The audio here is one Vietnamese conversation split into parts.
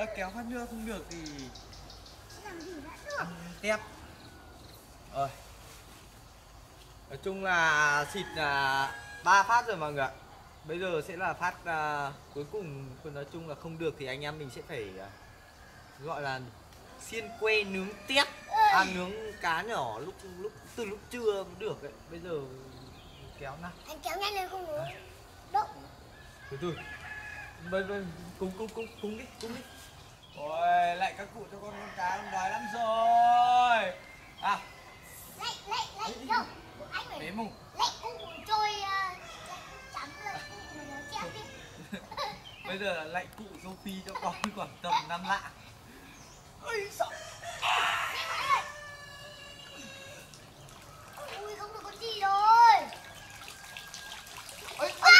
kéo phát nước không được thì làm gì đã được. tép. Rồi. Nói chung là xịt là 3 phát rồi mọi người ạ. Bây giờ sẽ là phát cuối cùng. Nói chung là không được thì anh em mình sẽ phải gọi là xiên que nướng tép, nướng cá nhỏ từ lúc trưa cũng được đấy. Bây giờ kéo nào. Anh kéo nhanh lên không nữa. Động. Từ từ. Cúng đi. Ôi, lại các cụ cho con cá con đói lắm rồi. Lại đâu? Anh phải bế mùng. lại cụ trôi chấm là cụ mà nó chém đi. Bây giờ là lạy cụ Sophie cho con khoảng tầm 5 lạng. Ôi sợ. Ui không được con gì rồi. Ôi, Có.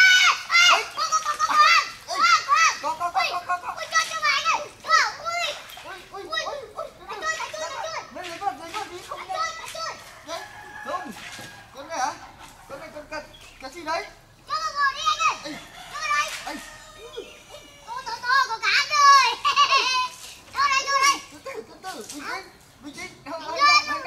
Ui cho bà anh ơi. Ui. Đã trôi. Mấy người con dưới đi không Đã trôi. Không. Con này hả? Con này con cái gì đấy? Cho vào ngồi đi anh ơi. Cho vào đây. Ê. To có cá rồi. Cho đây. Từ từ, bình tĩnh. Không Có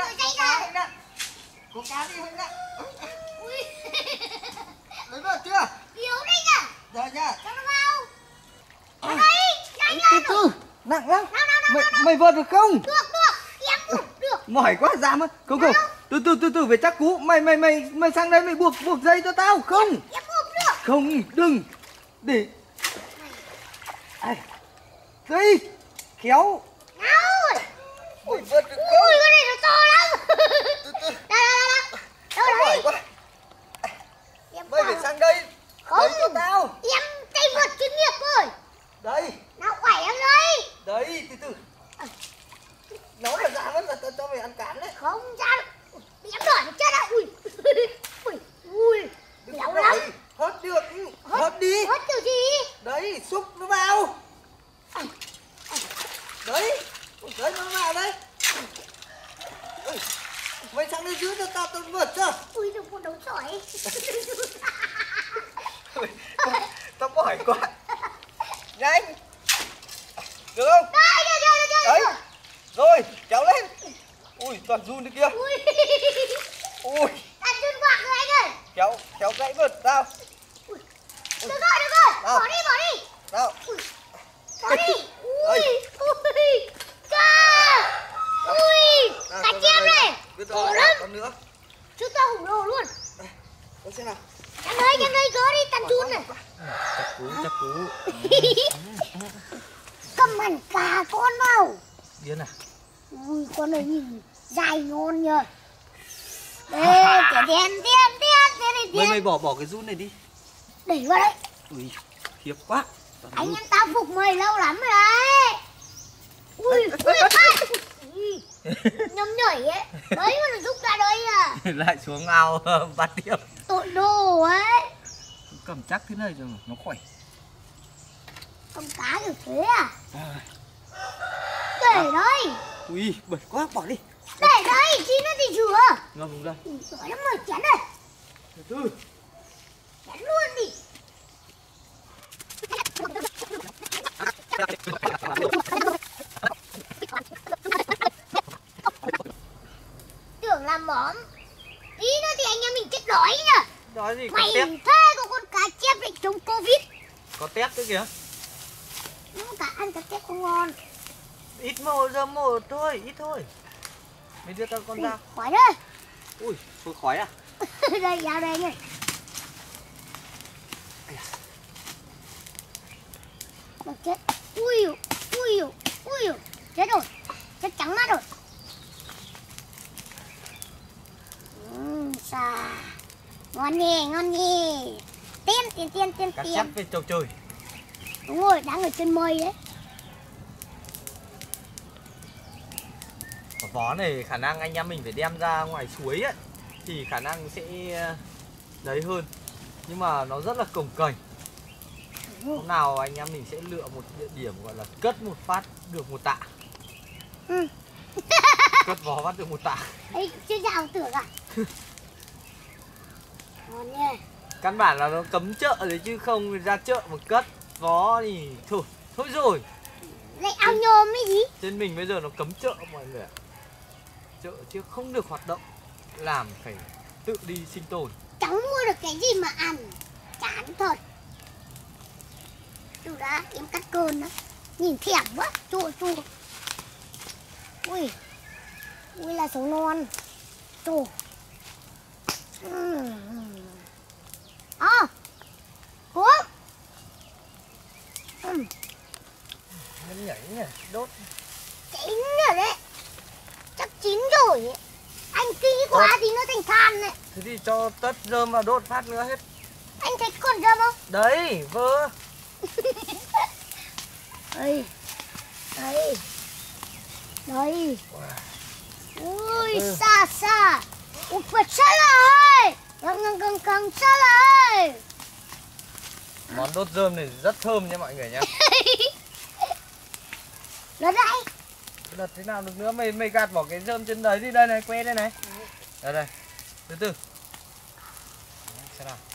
cá đi hơn ạ. Ui. Lấy vào chưa? Yếu đấy nhỉ. Rồi nha. Cho nó vào. Vào đây. Nhanh lên. Từ. Nặng lắm. Nào. Mày vượt được không? Được. Em được. Mỏi quá dám á. Không. Từ về chắc cú. Mày sang đây mày buộc dây cho tao. Không. Em buộc được. Không, đừng. Để. Dây. Khéo. Nào. Ui, vượt được không? Ui cái này nó to lắm. Từ. Đâu Mỏi đấy. quá. Em Mày phải sang đây. không. Đấy cho tao. Em tay vượt chuyên nghiệp rồi. Đây. Nào quẩy em đây. Đấy, từ. Nó là dám lắm là tao cho mày ăn cám đấy. Không ra được. Em đỏ nó chết á. Ui. Đừng Léo có lắm. đẩy. Hớt được. Hớt đi. Hớt kiểu gì? Đấy, xúc nó vào. Đấy, nó vào đây. Ui, mày sang đây dưới cho tao vượt chưa? Ui đừng có đấu sỏi. Tao mỏi quá. Nhanh. Được không? Đây. Đấy. Rồi, kéo lên. Ui, toàn run đấy kia. Ui. Đặt chân quạt rồi anh ơi. Kéo gãy vượt tao. Được rồi. Nào. Bỏ đi. Nào. Bỏ đi. Ui. Ca. Ui. Cá chép này. Khổ lắm. Còn nữa. Chúng ta khủng lồ luôn. Con xem nào. Em ơi gỡ đi tàn chun này. Chắc cú. Cầm hẳn cả con vào. Điên à? Ui con này nhìn dài ngon nhờ. Tiền. Mày bỏ cái run này đi. Đẩy vào đây. Ui, khiếp quá. Anh em tao phục mày lâu lắm rồi đấy. Ui. Nhầm nhảy ấy. Đấy mà nó rút ra đây à. Lại xuống ao bắt tiếp. Tội đồ ấy. Cầm chắc thế này rồi nó khỏe. Con cá được thế à? Để đây. Ui, bẩn quá, bỏ đi. Để đây, chi nó thì rửa. Ngâm vùng đây. Rửa lắm rồi, chén đây. Từ từ. Chén luôn đi. Tưởng làm món. Tí nữa thì anh em mình chết đói nhá. Nói gì, có Mày tép. thế có con cá chép định chống Covid. Có tép nữa kìa. Nhưng mà ăn cá chép không ngon. Ít giờ một thôi, ít thôi. Mày đưa tao con ra. Khói đây. Ui, phơi khói à? Đây, vào đây nhỉ. Chết. Ui. Chết rồi. Chết trắng mắt rồi. Xà. Ngon nhỉ. Tiên. Cá chép về chầu trời. Đúng rồi, đang ở trên mây đấy. Quả vó này khả năng anh em mình phải đem ra ngoài suối ấy thì khả năng sẽ đấy hơn. Nhưng mà nó rất là cồng kềnh. Hôm nào anh em mình sẽ lựa một địa điểm gọi là cất một phát được một tạ. Cất vó bắt được một tạ. Ấy, chưa dạo tưởng à? Ngon nhỉ. Căn bản là nó cấm chợ đấy chứ không ra chợ mà cất vó thì thôi rồi. Lại ao nhôm cái gì? Trên mình bây giờ nó cấm chợ mọi người ạ. Chợ chứ không được hoạt động, làm phải tự đi sinh tồn. Cháu mua được cái gì mà ăn? Chán thật. Chú đã em cắt cơn đó. Nhìn thèm quá, chua chua. Ui, ui là số non. Chua. Cuốn. Nó nhảy nhỉ, đốt. Chín rồi đấy. Chắc chín rồi ấy. Anh kỹ quá thì nó thành than này. Thế thì cho tất rơm vào đốt phát nữa hết. Anh thấy còn rơm không? Đấy, vơ. Đây. Đây. Đây. Ui, xa xa. Ui, phải xa lại. Càng xa lại. Món đốt rơm này rất thơm nha mọi người nhé. Nó đây. Đợt thế nào được nữa, mày gạt bỏ cái rơm trên đấy đi, đây này, que đây này. Đây đây, từ từ. Xem nào.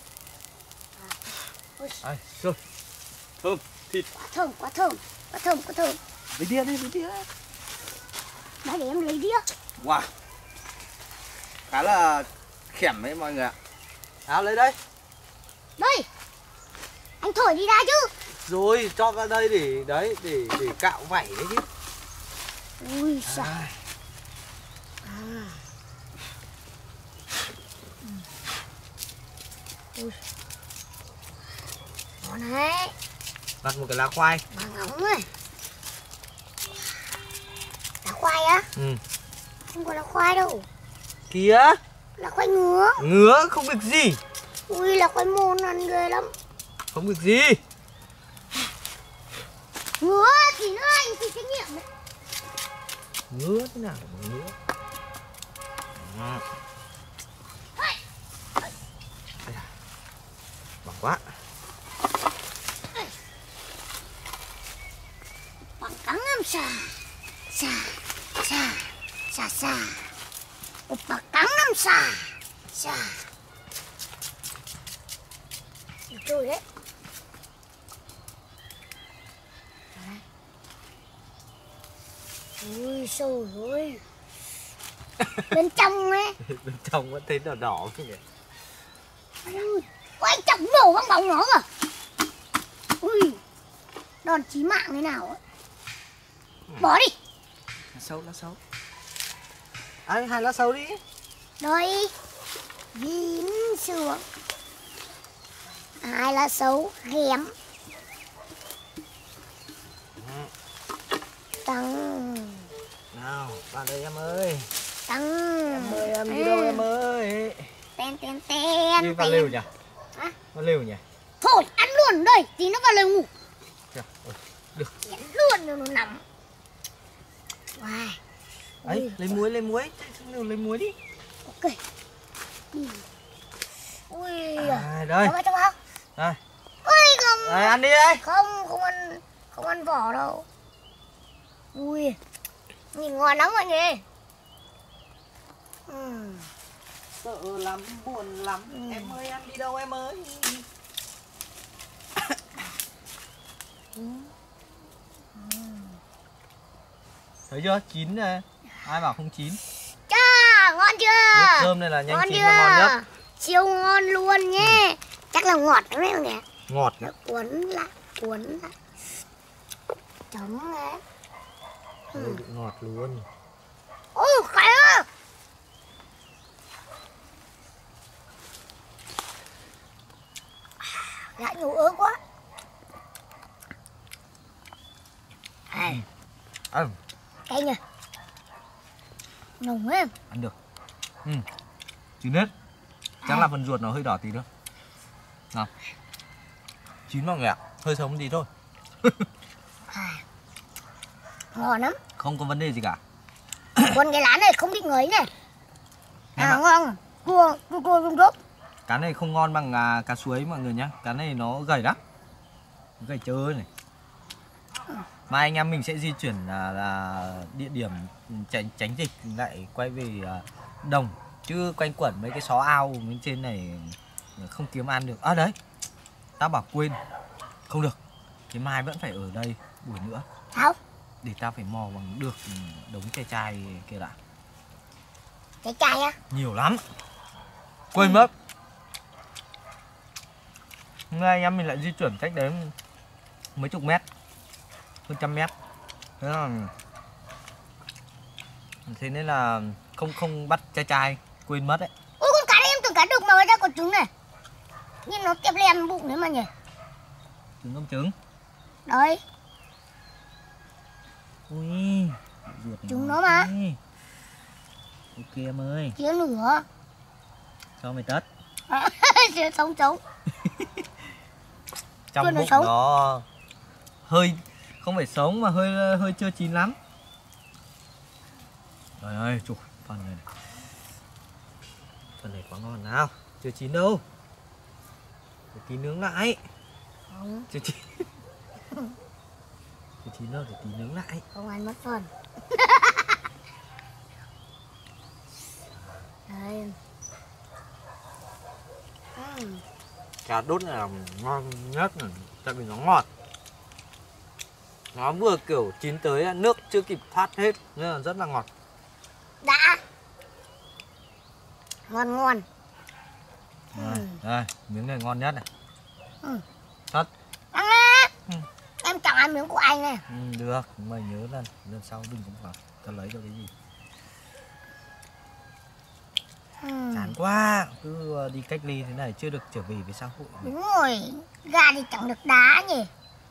Ai, rồi. Thơm, thịt. Quá thơm, quá thơm. Quá thơm, quá thơm. Lấy đĩa đi, lấy đĩa. Đấy để em lấy đĩa. Wow. Khá là khẻm đấy mọi người ạ. Áo lấy đây. Đây. Anh thổi đi ra chứ. Rồi, cho vào đây để đấy, để cạo vảy đấy chứ. Ui giời. Ui. Ngon đấy. Đặt một cái lá khoai. Mà ngóng này. Lá khoai á? Ừ. Không có lá khoai đâu. Kìa. Lá khoai ngứa. Ngứa không việc gì. Ui lá khoai môn ăn ghê lắm. Không việc gì. Ngứa thì nữa anh thì trách nhiệm đấy. Ngứa thế nào mà ngứa. Bằng quá. Bằng cắn em xà. Xà. Xà. Xà xà. Opa cắn em xà. Xà. Được rồi đấy. Ui sôi ơi. Bên trong ấy. Bên trong vẫn thấy đỏ đỏ thế nhỉ. Ôi anh chọc nổ bong bóng nó kìa. Ui. Đòn chí mạng thế nào ấy. Bỏ đi. Lá sấu, lá sấu. Ai, hai lá sấu đi. Đây. Vín xuống. Hai lá sấu ghém. Tăng. Nào, vào đây em ơi. Tăng. Em ơi, em đi đâu em ơi. Ten ten ten. Đi vào lều nhỉ? Hả? Vào lều nhỉ? Thôi ăn luôn đây. Tí nó vào lều ngủ. Kìa, ôi, được. Nhắn luôn rồi nó nằm. Wow. Ấy, lấy muối, lấy muối. Trong lều lấy muối đi. Ok. Ui. Đây. Trong vào. Đây. Ui không. Đây, ăn đi đây. Không ăn vỏ đâu. Ui. Nhìn ngon lắm mọi người. Sợ lắm, buồn lắm. Em ơi, em đi đâu em ơi. Thấy chưa? Chín này. Ai bảo không chín. Chà, ngon chưa? Nước rơm này là nhanh Ngon chín chưa? và ngon nhất. Siêu ngon luôn nhé. Chắc là ngọt lắm đấy mọi người. Ngọt. Nó cuốn lại. Chấm đấy. Ngọt luôn. Ôi, khỏe á. Lại nhiều ớt quá. Ăn. Cay nhỉ? Nồng ấy. Ăn được. Chín hết. Chắc là phần ruột nó hơi đỏ tí nữa. Nào. Chín mọi người ạ. Hơi sống tí thôi. Ngon lắm. Không có vấn đề gì cả. Còn cái lá này không bị ngấy này. Ngon. Cua rung rốp. Cá này không ngon bằng cá suối mọi người nhá. Cá này nó gầy lắm. Gầy trơ này. Mai anh em mình sẽ di chuyển là địa điểm tránh dịch lại quay về đồng. Chứ quanh quẩn mấy cái xó ao bên trên này không kiếm ăn được. À đấy. Tao bảo quên. Không được. Cái mai vẫn phải ở đây buổi nữa. Sao? Để tao phải mò bằng được đống chai chai kia đã. Chai chai á? Nhiều lắm. Quên mất. Hôm nay anh em mình lại di chuyển cách đấy mấy chục mét, hơn 100 mét. Thế nên là không bắt chai chai, quên mất đấy. Ôi con cá này em tưởng cá đực mà ra còn trứng này. Nhưng nó kẹp lem bụng đấy mà nhỉ. Trứng không trứng? Đấy. Ui, Trứng nó mà. Ok em ơi. Chia nửa. Cho mày tất. Chia sống sống. Trong Chưa nó bụng sống. nó hơi không phải sống mà hơi chưa chín lắm. Trời ơi, chục phần này. Phần này quá ngon nào. Chưa chín đâu. Để tí nướng lại. Không. Chưa chín. Chưa chín đâu, để tí nướng lại. Không ăn mất phần. Đây. Cà đốt này là ngon nhất này, tại vì nó ngọt. Nó vừa kiểu chín tới nước chưa kịp thoát hết nên là rất là ngọt. Đã. Ngon ngon. Đây, miếng này ngon nhất này. Thật. Ăn á. Em chẳng ăn miếng của anh này. Được, mày nhớ lần sau đừng có vào tao lấy cho cái gì. Chán quá, cứ đi cách ly thế này chưa được trở về với xã hội. Đúng rồi, gà thì chẳng được đá nhỉ.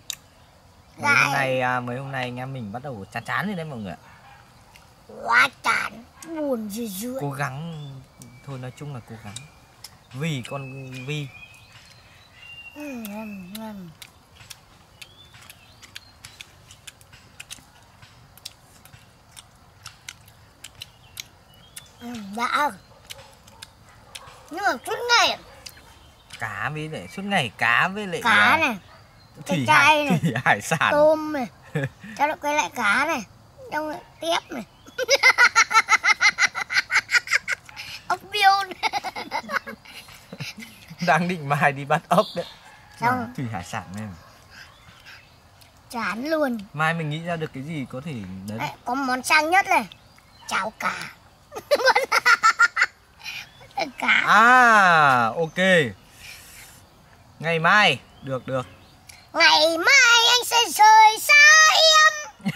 Mấy hôm nay anh em mình bắt đầu chán chán rồi đấy mọi người ạ. Quá chán, buồn dữ dữ. Cố gắng, thôi nói chung là cố gắng. Vì con Vi. Đã. Nhưng mà suốt ngày Cá với lại suốt ngày cá với lại cá này, thủy chay này, thủy hải sản, tôm này, cho nó quay lại cá này, xong lại tép này. Ốc biêu này. đang định mai đi bắt ốc đấy. Xong. Thủy hải sản này. Chán luôn. Mai mình nghĩ ra được cái gì có thể đấy. Đấy, có món sang nhất này, cháo cá. Cá. À, ok. Ngày mai, được. Ngày mai anh sẽ rời xa em.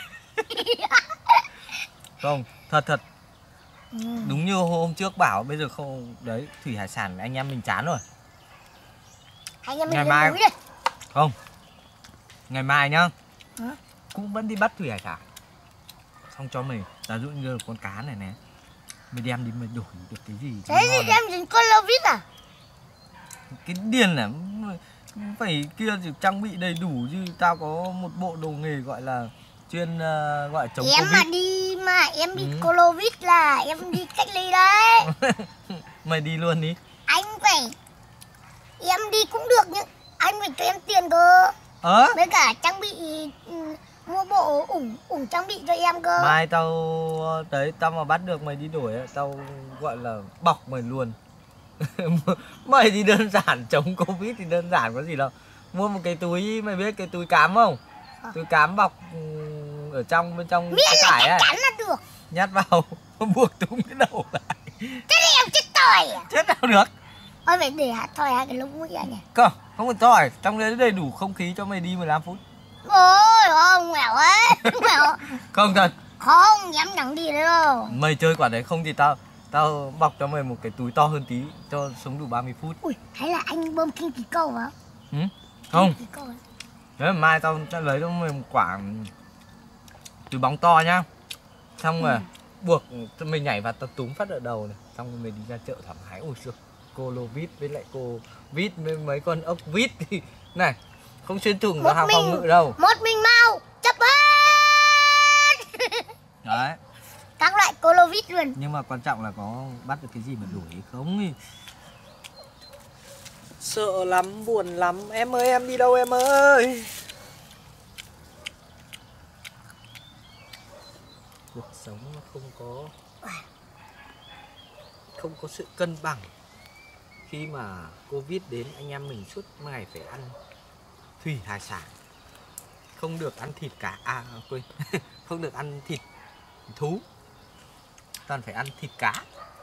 Không, thật. Đúng như hôm trước bảo bây giờ không đấy, thủy hải sản anh em mình chán rồi. Anh em mình Ngày lên mai núi đi. không. Ngày mai nhá. Hả? Cũng vẫn đi bắt thủy hải sản. Xong cho mày, giả dụ như con cá này nè. Mày đem đi mày đổi được cái gì? Thế thì đem dính con lô vít à? Cái điên này phải kia thì trang bị đầy đủ chứ. Tao có một bộ đồ nghề gọi là chuyên gọi là chống em Covid. mà em bị Covid là em đi cách ly đấy. Mày đi luôn đi. Anh phải, em đi cũng được nhưng anh phải cho em tiền cơ. Với cả trang bị, mua bộ ủng trang bị cho em cơ. Mai tao mà bắt được mày đi đổi ấy, tao gọi là bọc mày luôn. Mày thì đơn giản, chống Covid thì đơn giản có gì đâu. Mua một cái túi, mày biết cái túi cám không? Túi cám bọc ở bên trong miễn cái là tải chắc ấy. chắn là được. Nhát vào buộc túm cái đầu lại. Thế thì em chết tỏi à? Chết nào được. Ôi phải để thỏi hai cái lỗ mũi ra nhỉ. Không cần tỏi, trong đấy đầy đủ không khí cho mày đi 15 phút. Ôi không nghèo ấy. Nghèo. Không thật. Không, em chẳng đi nữa đâu. Mày chơi quả đấy không thì tao bọc cho mày một cái túi to hơn tí cho sống đủ 30 phút. Ui, hay là anh bơm kinh khí cầu hả? Không. Khí cầu. Đấy, mai tao lấy cho mày một quả túi bóng to nhá. Xong rồi buộc cho mày nhảy vào tao túm phát ở đầu này. Xong rồi mày đi ra chợ thoải mái. Ôi giời, cô lô vít với lại cô vít với mấy con ốc vít thì này, không xuyên thủng vào hàng phòng ngự đâu. Một mình mau, chấp hết. Đấy. Các loại cô lô vít luôn. Nhưng mà quan trọng là có bắt được cái gì mà đuổi không thì sợ lắm, buồn lắm. Em ơi, em đi đâu em ơi? Cuộc sống nó không có sự cân bằng. Khi mà Covid đến anh em mình suốt ngày phải ăn thủy hải sản. không được ăn thịt cá, à quên, không được ăn thịt thú, toàn phải ăn thịt cá.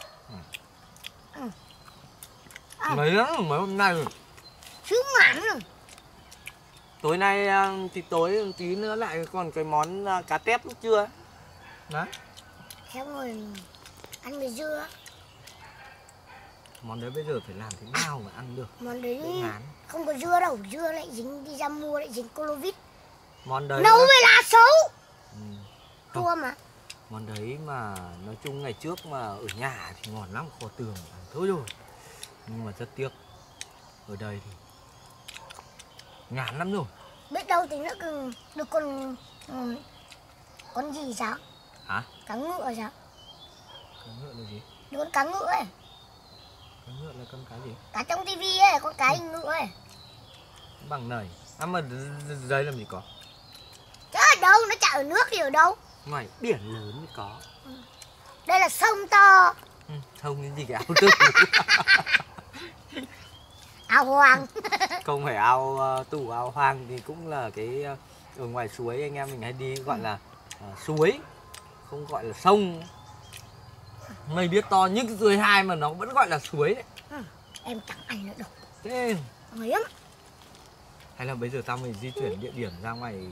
Mấy hôm nay rồi. Chứ mặn rồi. Tối nay thì tối tí nữa lại còn cái món cá tép lúc trưa. Đấy. Xong rồi ăn với dưa. Món đấy bây giờ phải làm thế nào mà ăn được? Món đấy không có dưa đâu, dưa lại dính, đi ra mua lại dính Colovit. Món đấy nấu với lá xấu. Chua mà. Món đấy mà nói chung ngày trước mà ở nhà thì ngon lắm, kho tường ăn thôi rồi. Nhưng mà rất tiếc ở đây thì ngán lắm rồi. Biết đâu thì nữa được con gì sao? Hả? Cá ngựa sao? Cá ngựa là gì? Được con cá ngựa ấy. Cá ngựa là con cá gì? Cá trong tivi ấy, con cá hình ngựa ấy. Bằng nầy. À mà đây làm gì có? Chứ ở đâu, nó chả ở nước thì ở đâu? Ngoài biển lớn mới có. Đây là sông to. Không cái gì cái ao tư. Ao hoang. Không phải ao tù, ao hoang thì cũng là cái ở ngoài suối anh em mình hay đi gọi là suối, không gọi là sông. Mày biết to nhất dưới 2 mà nó vẫn gọi là suối đấy. Em chẳng ăn nữa đâu. Thế Ngon lắm. hay là bây giờ tao mình di chuyển địa điểm ra ngoài,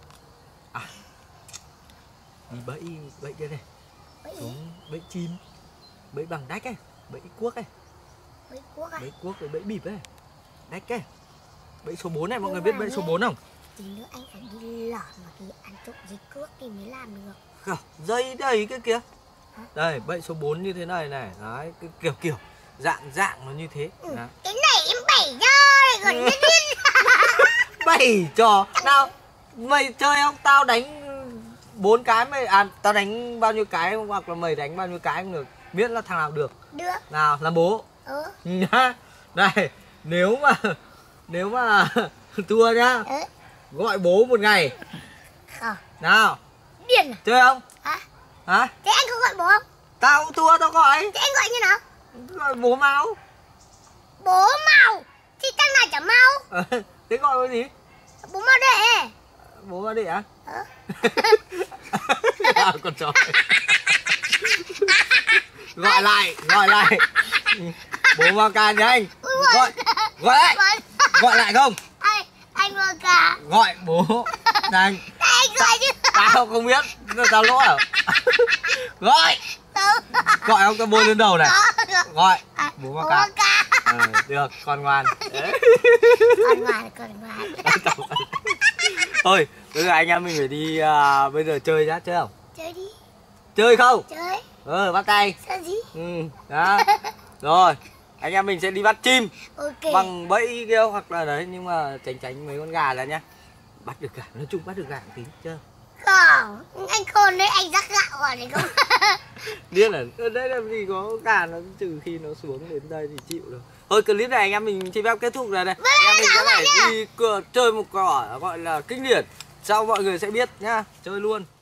đi bẫy kia này, xuống bẫy chim, bẫy bằng đách ấy, bẫy cuốc ấy, Bẫy cuốc ấy. bẫy cuốc với bẫy bịp ấy, đách ấy, bẫy số 4 này, mọi người biết bẫy số 4 không? Tí nữa anh phải đi lỏm mà đi ăn trộm dây cước thì mới làm được. Không, dây đầy cái kia. Đây, bẫy số 4 như thế này này, đấy, cái kiểu dạng nó như thế. Cái này em bày rồi, còn biết biết. Bày trò nào, mày chơi không? Tao đánh 4 cái mày tao đánh bao nhiêu cái hoặc là mày đánh bao nhiêu cái cũng được, biết là thằng nào được. Được. Nào, làm bố. Nhá. Đây, nếu mà thua nhá. Gọi bố một ngày. Nào. Điên à? Chơi không? Hả? Thế anh có gọi bố không? Tao cũng thua tao gọi. Thế anh gọi như nào? Gọi bố Mao. Bố Mao? Thì thằng này chả Mao. Thế gọi cái gì? Bố Mao Đệ. Bố Mao Đệ á? Con chó. Gọi lại. Bố Mao Ca nhanh. Gọi lại không? Anh Mao Ca. Gọi bố nhanh. Anh gọi chứ. Tao không biết, tao lỗ à? Gọi không, tao bôi lên đầu này. Gọi bố Mao Ca. Được, con ngoan. Con ngoan. Thôi, bây giờ anh em mình phải đi, bây giờ chơi nhá, chơi không? Chơi đi. Chơi không? Chơi. Bắt tay. Sao gì? Đó. Rồi, anh em mình sẽ đi bắt chim. Ok. Bằng bẫy kia hoặc là đấy, nhưng mà tránh mấy con gà ra nhá. Bắt được gà, nói chung bắt được gà một tí, chưa? Không, anh khôn đấy, anh rắc gạo vào đấy không? Điên à, đây làm gì có gà, nó trừ khi nó xuống đến đây thì chịu được. Thôi clip này anh em mình xin phép kết thúc rồi đây. Anh em mình sẽ phải đi chơi một trò gọi là kinh điển, sau mọi người sẽ biết nhá, chơi luôn.